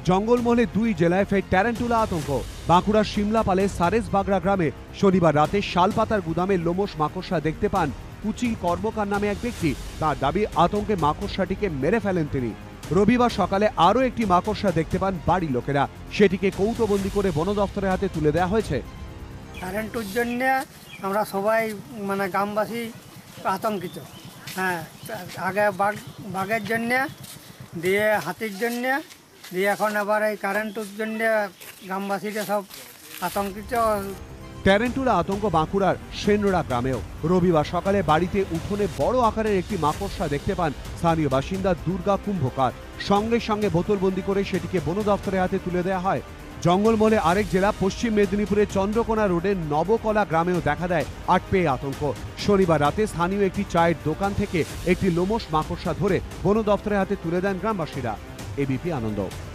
জঙ্গলমহলে দুই জেলায় ফের ট্যারেন্টুলা আতঙ্ক। বাঁকুড়ার সিমলাপালে সারেস বাগড়া গ্রামে শনিবার রাতে শালপাতার গুদামে লোমশ মাকড়সা দেখতে পান কুচিল কর্মকার নামে এক ব্যক্তি। তার দাবি, আতঙ্কে মাকড়সাটিকে মেরে ফেলেন তিনি। রবিবার সকালে আরও একটি মাকড়সা দেখতে পান বাড়ির লোকেরা। সেটিকে কৌটোবন্দি করে বন দফতরের হাতে তুলে দেওয়া হয়েছে। কারেন্টের জন্য আমরা সবাই গ্রামবাসী আতঙ্কিত। হ্যাঁ, আগে বাঘের জন্যে, দিয়ে হাতির জন্যে, দিয়ে এখন আবার এই কারেন্টের জন্যে গ্রামবাসীরা সব আতঙ্কিত। ট্যারেন্টুলা আতঙ্ক বাঁকুড়ার সেনরা গ্রামেও। রবিবার সকালে বাড়িতে উঠোনে বড় আকারের একটি মাকড়সা দেখতে পান স্থানীয় বাসিন্দা দুর্গা কুম্ভকার। সঙ্গে সঙ্গে বোতলবন্দি করে সেটিকে বন দফতরের হাতে তুলে দেওয়া হয়। জঙ্গলমহলে আরেক জেলা পশ্চিম মেদিনীপুরের চন্দ্রকোনা রোডের নবকলা গ্রামেও দেখা দেয় আটপেয়ে আতঙ্ক। শনিবার রাতে স্থানীয় একটি চায়ের দোকান থেকে একটি লোমশ মাকড়সা ধরে বন দফতরের হাতে তুলে দেন গ্রামবাসীরা। এবিপি আনন্দ।